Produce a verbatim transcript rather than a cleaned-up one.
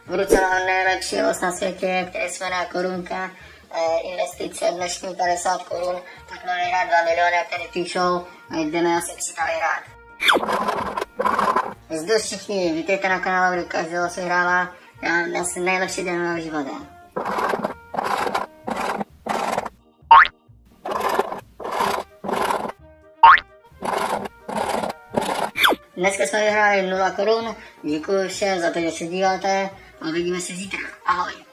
v ruce mám nejlepší los na světě, který se jmenuje Korunka. E, investice dnešní padesát korun, tak měli hrát dva miliony, které píšou, a jdeme asi přidali hrát. Zde všichni, vítejte na kanálu, kde každého se hrála, já mám asi nejlepší den mého života. Dneska jsme vyhráli nula korun, děkuji všem za to, že se díváte a uvidíme se zítra. Ahoj.